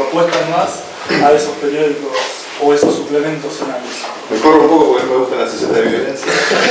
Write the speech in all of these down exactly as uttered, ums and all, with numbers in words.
o apuestan más a esos periódicos o esos suplementos zonales. Me corro un poco porque me gustan las escenas de violencia.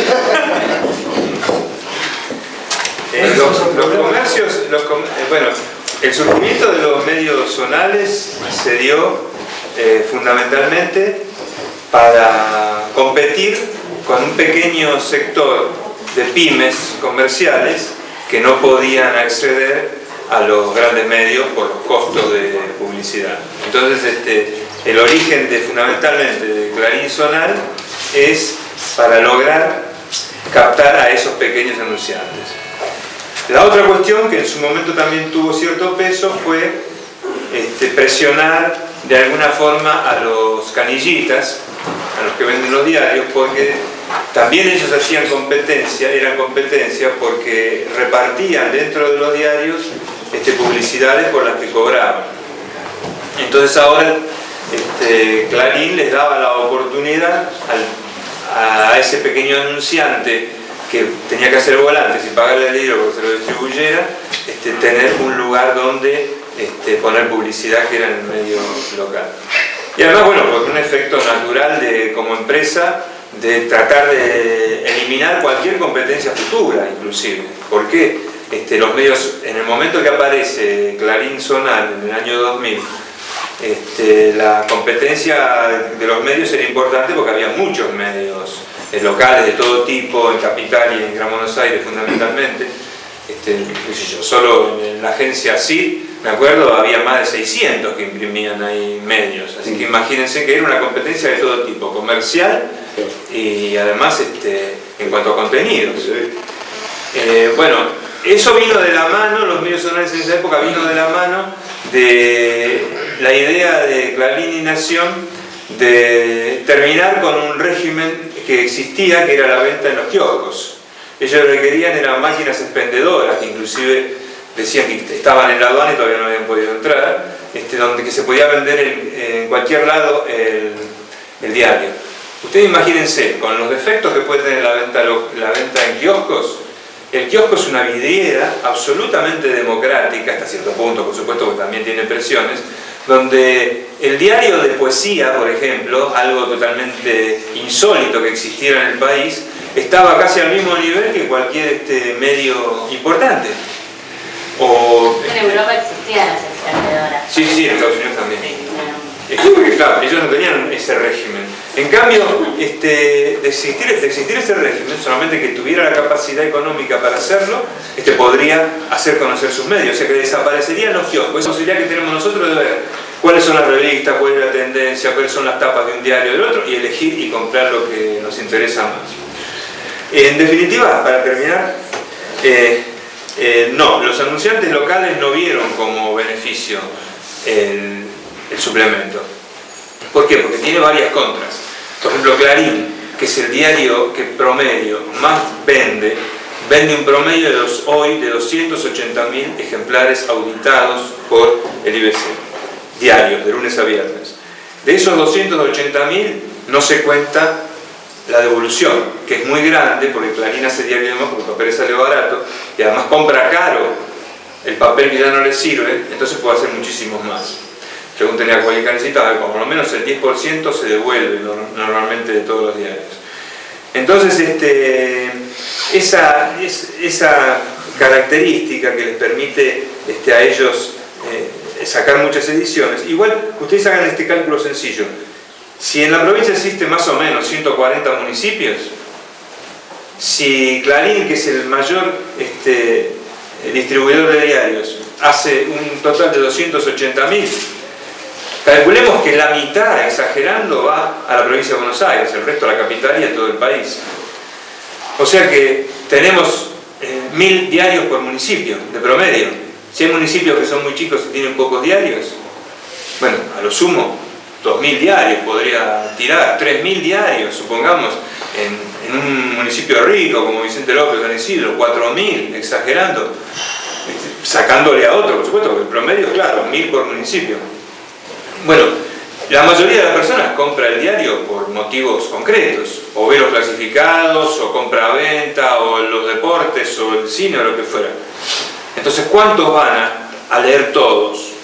eh, los, los comercios, los com eh, bueno, el surgimiento de los medios zonales se dio eh, fundamentalmente para competir con un pequeño sector de pymes comerciales que no podían acceder a los grandes medios por los costos de publicidad. Entonces, este, el origen de, fundamentalmente de Clarín Zonal es para lograr captar a esos pequeños anunciantes. La otra cuestión que en su momento también tuvo cierto peso fue este, presionar de alguna forma a los canillitas, a los que venden los diarios, porque también ellos hacían competencia, eran competencia porque repartían dentro de los diarios este, publicidades por las que cobraban. Entonces ahora este, Clarín les daba la oportunidad al, a ese pequeño anunciante que tenía que hacer volantes y pagarle al libro porque se lo distribuyera, este, tener un lugar donde este, poner publicidad que era en el medio local. Y además, bueno, por un efecto natural de, como empresa, de tratar de eliminar cualquier competencia futura, inclusive. Porque este, los medios, en el momento que aparece Clarín Zonal, en el año dos mil, este, la competencia de los medios era importante porque había muchos medios eh, locales de todo tipo, en Capital y en Gran Buenos Aires fundamentalmente. Este, qué sé yo, solo en la agencia C I D, me acuerdo, había más de seiscientos que imprimían ahí medios, así que imagínense que era una competencia de todo tipo, comercial y además este, en cuanto a contenidos. Eh, bueno, eso vino de la mano, los medios zonales en esa época vino de la mano de la idea de Clarín y Nación de terminar con un régimen que existía, que era la venta en los kioscos. Ellos lo que querían eran máquinas expendedoras, que inclusive decían que estaban en la aduana y todavía no habían podido entrar, este, donde que se podía vender el, en cualquier lado el, el diario. Ustedes imagínense, con los defectos que puede tener la venta, la venta en kioscos, el kiosco es una vidriera absolutamente democrática, hasta cierto punto, por supuesto, que también tiene presiones, donde el diario de poesía, por ejemplo, algo totalmente insólito que existiera en el país, estaba casi al mismo nivel que cualquier este, medio importante. O, en Europa existían las expendedoras. Sí, sí, en Estados Unidos también. Sí, claro. Es porque, claro, ellos no tenían ese régimen. En cambio, este, de, existir, de existir ese régimen, solamente que tuviera la capacidad económica para hacerlo, este, podría hacer conocer sus medios. O sea que desaparecerían los kioscos. Esa posibilidad que tenemos nosotros de ver cuáles son las revistas, cuál es la tendencia, cuáles son las tapas de un diario o del otro, y elegir y comprar lo que nos interesa más. En definitiva, para terminar, eh, eh, no, los anunciantes locales no vieron como beneficio el, el suplemento. ¿Por qué? Porque tiene varias contras. Por ejemplo, Clarín, que es el diario que promedio más vende, vende un promedio de los, hoy de doscientos ochenta mil ejemplares auditados por el I B C, diarios, de lunes a viernes. De esos doscientos ochenta mil no se cuenta la devolución, que es muy grande, porque Clarín hace diario de más porque el papel sale barato, y además compra caro el papel que ya no le sirve, entonces puede hacer muchísimos más. Pregúntenle a cualquier canecita, por lo menos el diez por ciento se devuelve normalmente de todos los diarios. Entonces, este, esa, es, esa característica que les permite este, a ellos eh, sacar muchas ediciones, igual ustedes hagan este cálculo sencillo. Si en la provincia existen más o menos ciento cuarenta municipios, si Clarín, que es el mayor este, distribuidor de diarios, hace un total de doscientos ochenta mil, calculemos que la mitad, exagerando, va a la provincia de Buenos Aires, el resto a la capital y a todo el país. O sea que tenemos eh, mil diarios por municipio, de promedio. Si hay municipios que son muy chicos y tienen pocos diarios, bueno, a lo sumo dos mil diarios podría tirar, tres mil diarios, supongamos, en, en un municipio rico como Vicente López o San Isidro, cuatro mil, exagerando, sacándole a otro, por supuesto, porque el promedio, claro, mil por municipio. Bueno, la mayoría de las personas compra el diario por motivos concretos, o ve los clasificados, o compra-venta, o los deportes, o el cine, o lo que fuera. Entonces, ¿cuántos van a, a leer todos?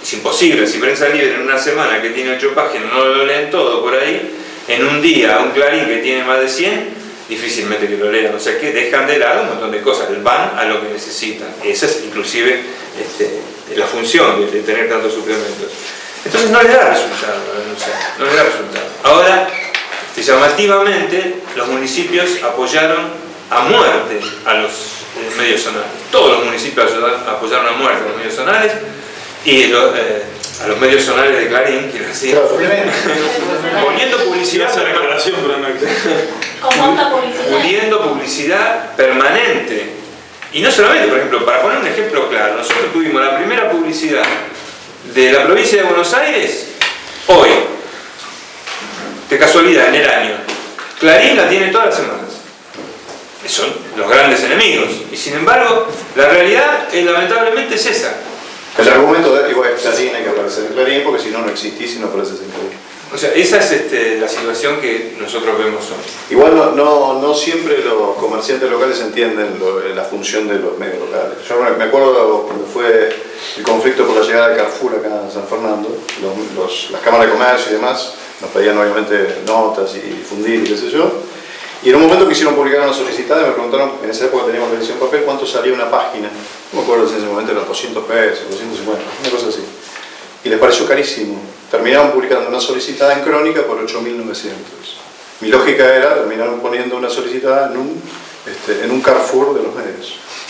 es imposible. Si Prensa Libre en una semana que tiene ocho páginas no lo leen todo por ahí, en un día un Clarín que tiene más de cien, difícilmente que lo lean. O sea que dejan de lado un montón de cosas, van a lo que necesitan. Esa es inclusive este, la función de, de tener tantos suplementos. Entonces no le da resultado la denuncia, no le da resultado. Ahora, llamativamente, los municipios apoyaron a muerte a los eh, medios zonales. Todos los municipios apoyaron a muerte a los medios zonales y lo, eh, a los medios zonales de Clarín, quiero decir, poniendo publicidad, esa declaración, pero no ¿Con cuánta publicidad? poniendo publicidad permanente. Y no solamente, por ejemplo, para poner un ejemplo claro, nosotros tuvimos la primera publicidad de la provincia de Buenos Aires hoy, de casualidad, en el año. Clarín la tiene todas las semanas. Son los grandes enemigos. Y sin embargo, la realidad es, lamentablemente es esa. El argumento de igual Clarín hay que aparecer en Clarín porque si no, no existís y no apareces en Clarín. O sea, esa es este, la situación que nosotros vemos hoy. Igual no, no, no siempre los comerciantes locales entienden lo, la función de los medios locales. Yo me acuerdo cuando fue el conflicto por la llegada de Carrefour acá en San Fernando, los, los, las cámaras de comercio y demás nos pedían obviamente notas y difundir y qué sé yo. Y en un momento quisieron publicar una solicitada y me preguntaron, en esa época teníamos televisión papel, cuánto salía una página. No me acuerdo si en ese momento eran doscientos pesos, doscientos cincuenta, una cosa así. Y les pareció carísimo. Terminaron publicando una solicitada en Crónica por ocho mil novecientos. Mi lógica era, terminaron poniendo una solicitada en un, este, en un Carrefour de los medios.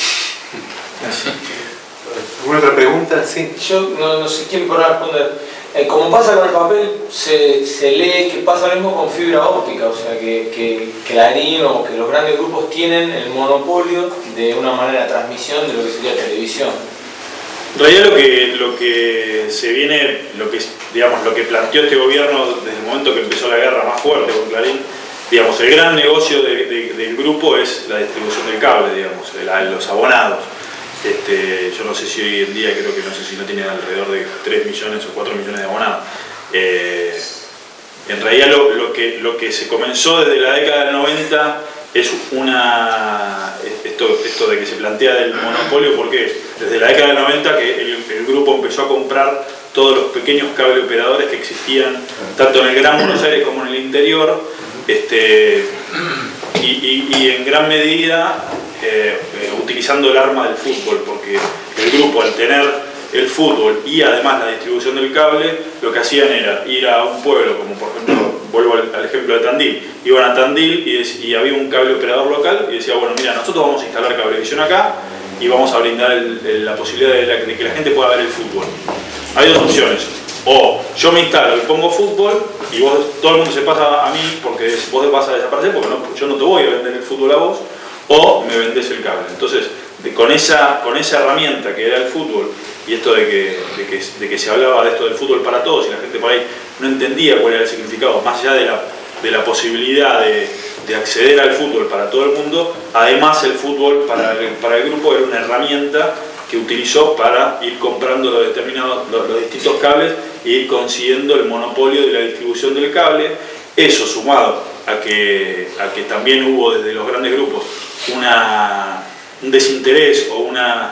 ¿Alguna otra pregunta? Sí. Yo no, no sé quién podrá responder. Eh, como pasa con el papel, se, se lee que pasa lo mismo con fibra óptica, o sea que, que Clarín o que los grandes grupos tienen el monopolio de una manera de transmisión de lo que sería televisión. En realidad lo que, lo que se viene, lo que, digamos, lo que planteó este gobierno desde el momento que empezó la guerra más fuerte con Clarín, digamos, el gran negocio de, de, del grupo es la distribución del cable, digamos, de la, los abonados. Este, yo no sé si hoy en día, creo que no sé si no tienen alrededor de tres millones o cuatro millones de abonados. Eh, en realidad lo, lo, que, lo que se comenzó desde la década del noventa es una, esto, esto de que se plantea del monopolio, porque desde la década del noventa que el, el grupo empezó a comprar todos los pequeños cable operadores que existían tanto en el Gran Buenos Aires como en el interior, este, y, y, y en gran medida eh, eh, utilizando el arma del fútbol, porque el grupo, al tener el fútbol y además la distribución del cable, lo que hacían era ir a un pueblo, como por ejemplo, vuelvo al, al ejemplo de Tandil, iban a Tandil y, des, y había un cable operador local y decía, bueno, mira, nosotros vamos a instalar cablevisión acá y vamos a brindar el, el, la posibilidad de, la, de que la gente pueda ver el fútbol. Hay dos opciones: o yo me instalo y pongo fútbol y vos, todo el mundo se pasa a mí porque vos vas a desaparecer porque no, yo no te voy a vender el fútbol a vos, o me vendés el cable. Entonces, de, con, esa, con esa herramienta que era el fútbol, y esto de que, de, que, de que se hablaba de esto del fútbol para todos y la gente por ahí no entendía cuál era el significado, más allá de la, de la posibilidad de, de acceder al fútbol para todo el mundo, además el fútbol para el, para el grupo era una herramienta que utilizó para ir comprando los, determinados, los, los distintos cables e ir consiguiendo el monopolio de la distribución del cable. Eso sumado a que, a que también hubo desde los grandes grupos una, un desinterés o una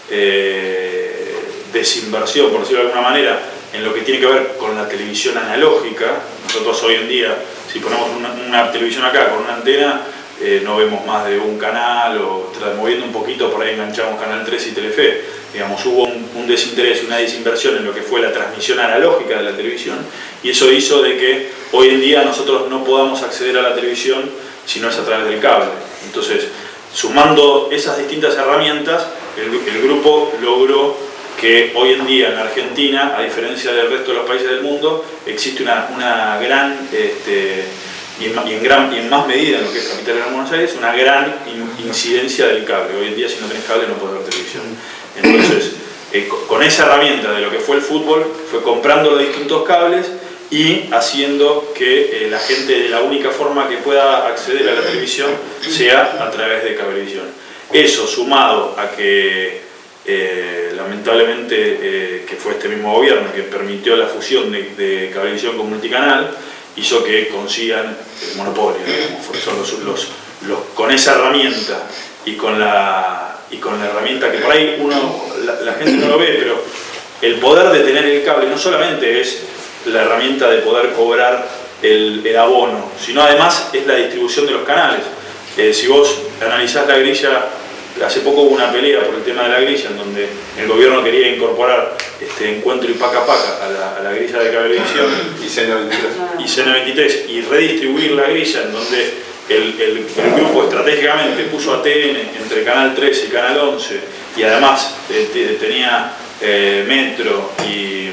eh, desinversión, por decirlo de alguna manera, en lo que tiene que ver con la televisión analógica. Nosotros hoy en día, si ponemos una, una televisión acá con una antena, eh, no vemos más de un canal, o moviendo un poquito por ahí enganchamos Canal tres y Telefe. Digamos, hubo un, un desinterés y una desinversión en lo que fue la transmisión analógica de la televisión, y eso hizo de que hoy en día nosotros no podamos acceder a la televisión si no es a través del cable. Entonces, sumando esas distintas herramientas, el, el grupo logró que hoy en día en Argentina, a diferencia del resto de los países del mundo, existe una, una gran, este, y, en, y, en gran, y en más medida en lo que es Capital Gran Buenos Aires, una gran in, incidencia del cable. Hoy en día, si no tenés cable, no podés ver televisión. Entonces, eh, con esa herramienta de lo que fue el fútbol, fue comprando los distintos cables y haciendo que eh, la gente, de la única forma que pueda acceder a la televisión sea a través de Cablevisión. Eso, sumado a que eh, lamentablemente eh, que fue este mismo gobierno que permitió la fusión de, de Cablevisión con Multicanal, hizo que consigan el monopolio, digamos. Son los, los, los, con esa herramienta y con la y con la herramienta que por ahí uno, la, la gente no lo ve, pero el poder de tener el cable no solamente es la herramienta de poder cobrar el, el abono, sino además es la distribución de los canales. Eh, si vos analizás la grilla, hace poco hubo una pelea por el tema de la grilla, en donde el gobierno quería incorporar este Encuentro y Paca Paca a la, a la grilla de cablevisión Y C N veintitrés. y C N veintitrés, y redistribuir la grilla, en donde el, el, el grupo estratégicamente puso a T N entre Canal tres y Canal once, y además eh, tenía eh, Metro y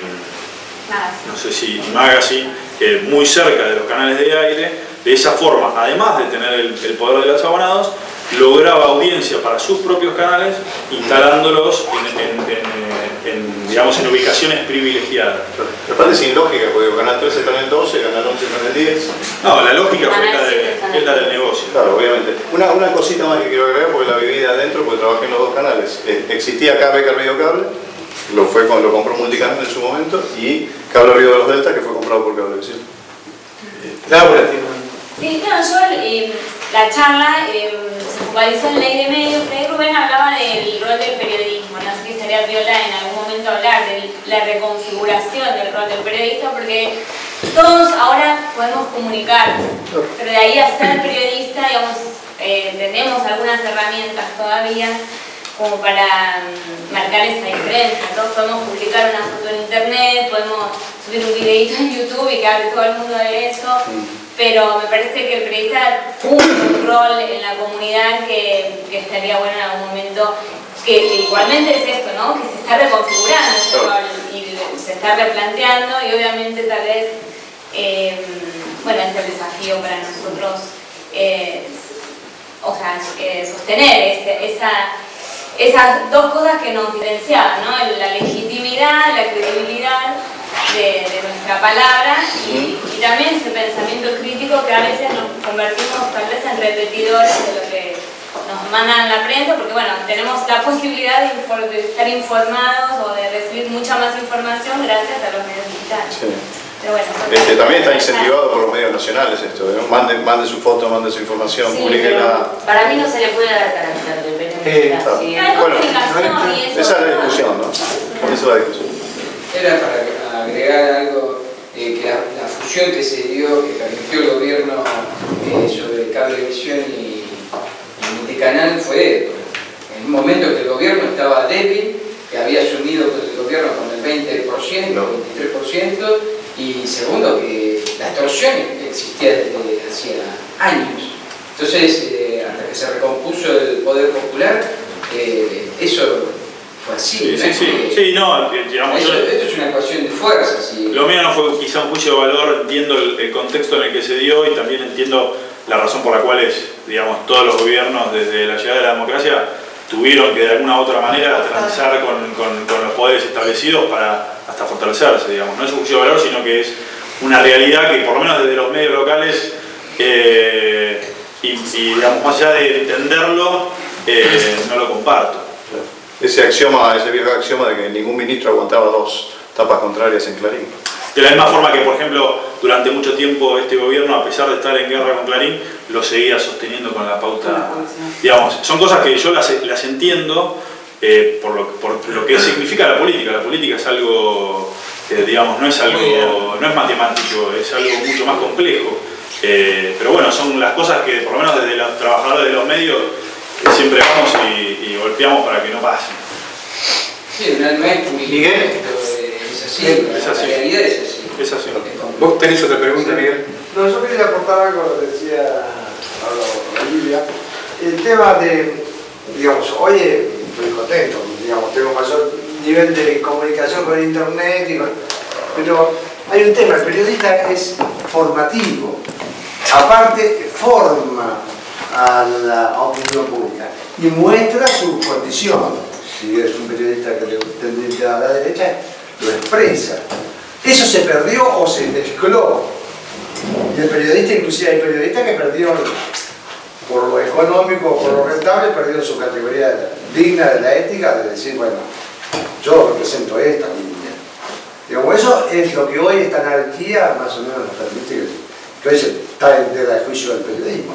no sé si y Magazine eh, muy cerca de los canales de aire. De esa forma, además de tener el, el poder de los abonados, lograba audiencia para sus propios canales, instalándolos en, en, en, en, digamos, en ubicaciones privilegiadas. Me parece sin lógica, porque Canal trece está en el doce, Canal once está en el diez. No, la lógica fue la, de, es la del negocio. Claro, obviamente. Una, una cosita más que quiero agregar, porque la viví de adentro, porque trabajé en los dos canales. Eh, existía acá Becar Video Cable, lo, fue, lo compró Multicanal en su momento, y Cable Río de los Deltas, que fue comprado por Cablevisión. Laura tiene Sí, no, yo, eh, la charla eh, se focalizó en ley de medios, pero ahí Rubén hablaba del rol del periodismo, no sé si estaría viola en algún momento hablar de la reconfiguración del rol del periodista, porque todos ahora podemos comunicar, pero de ahí a ser periodista, digamos, eh, tenemos algunas herramientas todavía como para um, marcar esa diferencia. Todos podemos publicar una foto en internet, podemos subir un videito en YouTube y que hable todo el mundo de eso, pero me parece que el periodista cumple un rol en la comunidad que, que estaría bueno en algún momento, que, que igualmente es esto, ¿no? Que se está reconfigurando ese rol y se está replanteando, y obviamente tal vez, eh, bueno, es el desafío para nosotros, eh, o sea, eh, sostener ese, esa... esas dos cosas que nos diferenciaban, ¿no? La legitimidad, la credibilidad de, de nuestra palabra y, y también ese pensamiento crítico que a veces nos convertimos tal vez en repetidores de lo que nos mandan la prensa, porque bueno, tenemos la posibilidad de, infor de estar informados o de recibir mucha más información gracias a los medios digitales. Sí. Pero bueno, este, también está incentivado por los medios nacionales esto, ¿no? Mande, mande su foto, mande su información, sí, publiquenla. Para mí no se le puede dar carácter de periodista. Eh, sí, bueno, esa es la discusión, ¿no? Esa es la discusión. Era para agregar algo, eh, que la, la fusión que se dio, que permitió el gobierno eh, sobre Cablevisión y, y Multicanal fue en un momento que el gobierno estaba débil, que había asumido el gobierno con el veinte por ciento, no. veintitrés por ciento, y segundo, que la extorsión existía desde hacía años. Entonces, eh, hasta que se recompuso el poder popular, eh, eso fue así. Sí, ¿no? sí, sí, sí, no, digamos, eso, yo, esto es una ecuación de fuerzas. Y... Lo mío no fue quizá un juicio de valor, entiendo el, el contexto en el que se dio y también entiendo la razón por la cual es, digamos, todos los gobiernos desde la llegada de la democracia tuvieron que de alguna u otra manera transar con, con, con los poderes establecidos para hasta fortalecerse, digamos. No es un juicio de valor, sino que es una realidad que por lo menos desde los medios locales eh, y, y digamos, más allá de entenderlo, eh, no lo comparto. Ese axioma, ese viejo axioma de que ningún ministro aguantaba dos tapas contrarias en Clarín. De la misma forma que, por ejemplo, durante mucho tiempo este gobierno, a pesar de estar en guerra con Clarín, lo seguía sosteniendo con la pauta. Digamos, son cosas que yo las, las entiendo eh, por, lo, por lo que significa la política. La política es algo, eh, digamos, no es algo, no es matemático, es algo mucho más complejo. Eh, pero bueno, son las cosas que, por lo menos desde los trabajadores de los medios, eh, siempre vamos y, y golpeamos para que no pasen. Sí, no, no es muy Miguel. Es así, es así. La realidad es así. Es así. ¿Vos tenés otra pregunta, Miguel? No, yo quería aportar algo a lo que decía Olivia. El tema de, digamos, hoy estoy contento, digamos, tengo mayor nivel de comunicación con internet, y con, pero hay un tema, el periodista es formativo, aparte forma a la opinión pública y muestra su condición. Si es un periodista que le tende a la derecha, lo expresa. ¿Eso se perdió o se mezcló? Y el periodista, inclusive hay periodistas que perdieron, por lo económico, por lo rentable, perdieron su categoría digna de la ética, de decir, bueno, yo represento esta línea. Digamos, eso es lo que hoy esta anarquía más o menos nos permite que, que hoy se está en tela de juicio del periodismo,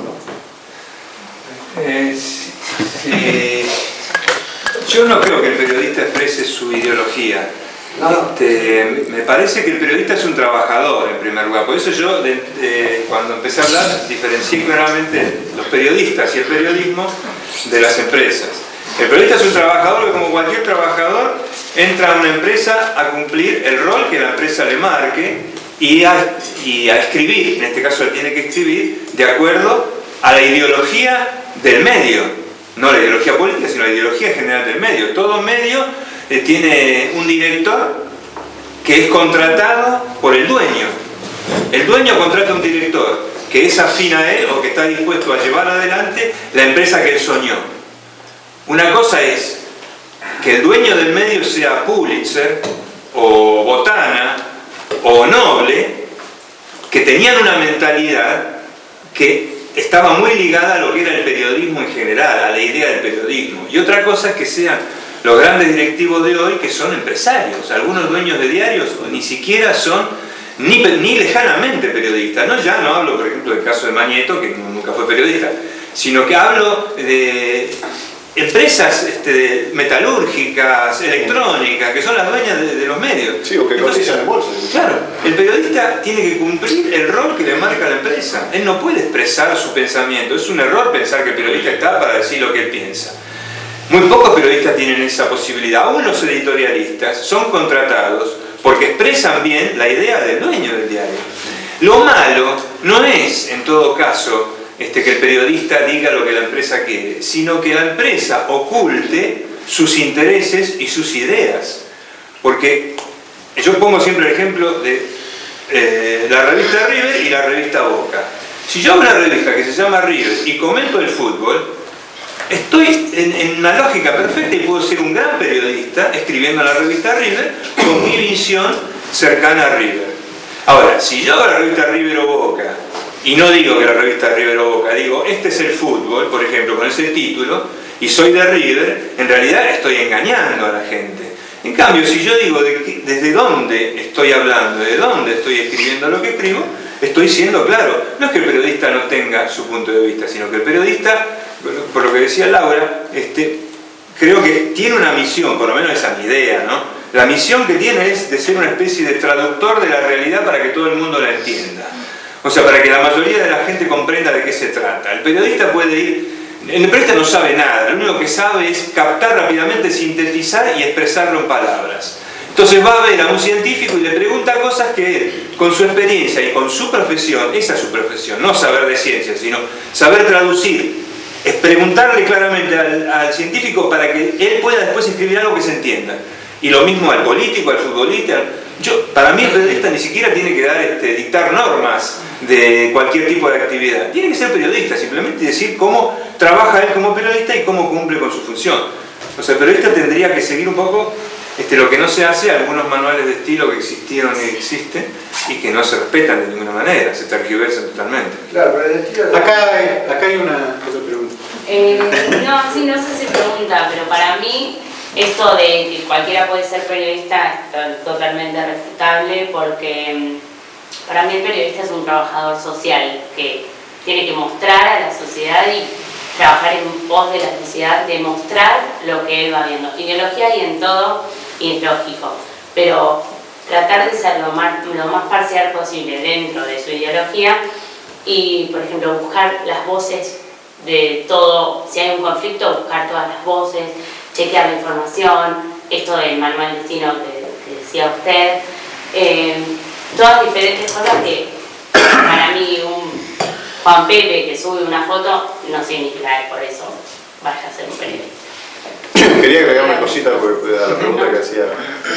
¿no? Eh, sí, sí. Yo no creo que el periodista exprese su ideología. No, no. Este, me parece que el periodista es un trabajador en primer lugar, por eso yo de, de, cuando empecé a hablar diferencié claramente los periodistas y el periodismo de las empresas. El periodista es un trabajador que, como cualquier trabajador, entra a una empresa a cumplir el rol que la empresa le marque y a, y a escribir, en este caso él tiene que escribir de acuerdo a la ideología del medio, no la ideología política, sino la ideología general del medio. Todo medio eh, tiene un director que es contratado por el dueño. El dueño contrata a un director que es afín a él o que está dispuesto a llevar adelante la empresa que él soñó. Una cosa es que el dueño del medio sea Pulitzer o Botana o Noble, que tenían una mentalidad que estaba muy ligada a lo que era el periodismo en general, a la idea del periodismo. Y otra cosa es que sean los grandes directivos de hoy que son empresarios. Algunos dueños de diarios ni siquiera son ni, ni lejanamente periodistas. No, ya no hablo, por ejemplo, del caso de Mañeto, que nunca fue periodista, sino que hablo de empresas este, metalúrgicas, electrónicas, que son las dueñas de, de los medios. Sí, o que cotizan en bolsa. Claro, el periodista tiene que cumplir el rol que le marca la empresa. Él no puede expresar su pensamiento. Es un error pensar que el periodista está para decir lo que él piensa. Muy pocos periodistas tienen esa posibilidad. Aún los editorialistas son contratados porque expresan bien la idea del dueño del diario. Lo malo no es, en todo caso, Este, que el periodista diga lo que la empresa quiere, sino que la empresa oculte sus intereses y sus ideas. Porque yo pongo siempre el ejemplo de eh, la revista River y la revista Boca. Si yo hago una revista que se llama River y comento el fútbol, estoy en, en una lógica perfecta y puedo ser un gran periodista escribiendo en la revista River con mi visión cercana a River. Ahora, si yo hago la revista River o Boca y no digo que la revista River o Boca, digo este es el fútbol, por ejemplo, con ese título, y soy de River, en realidad estoy engañando a la gente. En cambio, si yo digo de que, desde dónde estoy hablando, de dónde estoy escribiendo lo que escribo, estoy siendo claro. No es que el periodista no tenga su punto de vista, sino que el periodista, por lo que decía Laura, este, creo que tiene una misión, por lo menos esa es mi idea, ¿no? La misión que tiene es de ser una especie de traductor de la realidad para que todo el mundo la entienda. O sea, para que la mayoría de la gente comprenda de qué se trata. El periodista puede ir... El periodista no sabe nada, lo único que sabe es captar rápidamente, sintetizar y expresarlo en palabras. Entonces va a ver a un científico y le pregunta cosas que él, con su experiencia y con su profesión, esa es su profesión, no saber de ciencia, sino saber traducir, es preguntarle claramente al, al científico para que él pueda después escribir algo que se entienda. Y lo mismo al político, al futbolista. Yo, para mí el periodista ni siquiera tiene que dar, este, dictar normas de cualquier tipo de actividad. Tiene que ser periodista, simplemente decir cómo trabaja él como periodista y cómo cumple con su función. O sea, el periodista tendría que seguir un poco este, lo que no se hace, algunos manuales de estilo que existieron y existen y que no se respetan de ninguna manera, se tergiversan totalmente. Claro, pero el estilo de... Acá hay, acá hay una otra pregunta. Eh, no, sí, no sé si pregunta, pero para mí esto de que cualquiera puede ser periodista es totalmente respetable porque para mí el periodista es un trabajador social que tiene que mostrar a la sociedad y trabajar en pos de la sociedad, demostrar lo que él va viendo. Ideología hay en todo y es lógico, pero tratar de ser lo más, lo más parcial posible dentro de su ideología y, por ejemplo, buscar las voces de todo, si hay un conflicto, buscar todas las voces, chequear la información, esto del manual de destino que, que decía usted, eh, todas diferentes cosas que para mí un Juan Pepe que sube una foto no significa que por eso vaya a ser un periodista. Quería agregar una cosita a la pregunta que hacía.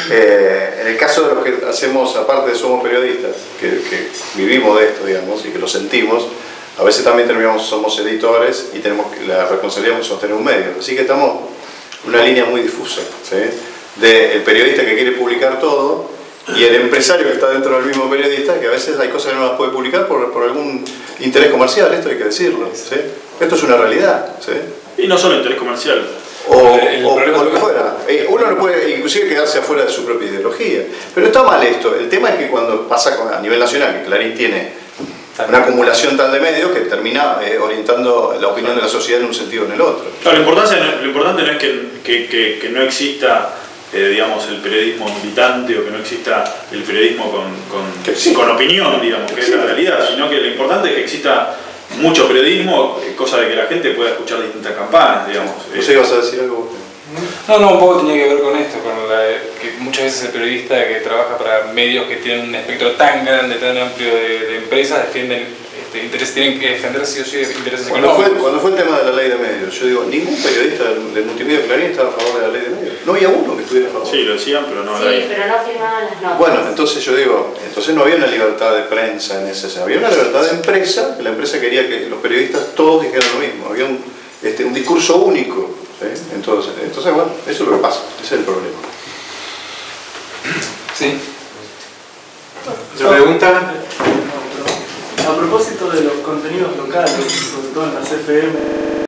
Eh, en el caso de los que hacemos, aparte de somos periodistas, que, que vivimos de esto, digamos, y que lo sentimos, a veces también terminamos, somos editores y tenemos la responsabilidad de sostener un medio. Así que estamos en una línea muy difusa, ¿sí? Del periodista que quiere publicar todo y el empresario que está dentro del mismo periodista, que a veces hay cosas que no las puede publicar por, por algún interés comercial, esto hay que decirlo, ¿sí? Esto es una realidad, ¿sí? Y no solo interés comercial. O, o, o lo que fuera. Uno no puede inclusive quedarse afuera de su propia ideología. Pero está mal esto. El tema es que cuando pasa con, a nivel nacional, que Clarín tiene una acumulación tal de medios que termina eh, orientando la opinión de la sociedad en un sentido o en el otro. Claro, lo, importante, lo importante no es que, que, que, que no exista eh, digamos, el periodismo militante o que no exista el periodismo con, con, sí. con opinión, digamos, que sí. es la realidad, sino que lo importante es que exista mucho periodismo, cosa de que la gente pueda escuchar distintas campanas, digamos. No sé, ¿vas a decir algo? No, no, un poco tenía que ver con esto, con la, que muchas veces el periodista que trabaja para medios que tienen un espectro tan grande, tan amplio de, de empresas, defienden este, intereses, tienen que defender sí o sí intereses cuando económicos. Fue, cuando fue el tema de la ley de medios, yo digo, ningún periodista del, del multimedia Clarín estaba a favor de la ley de medios. No había uno que estuviera a favor. Sí, lo decían, pero no Sí, la pero no firmaban las notas. Bueno, entonces yo digo, entonces no había una libertad de prensa en ese sentido, había una libertad de empresa, que la empresa quería que los periodistas todos dijeran lo mismo, había un, este, un discurso único. ¿Sí? Entonces, entonces, bueno, eso es lo que pasa, ese es el problema. Sí. ¿Otra pregunta? A propósito de los contenidos locales, sobre todo en las F M,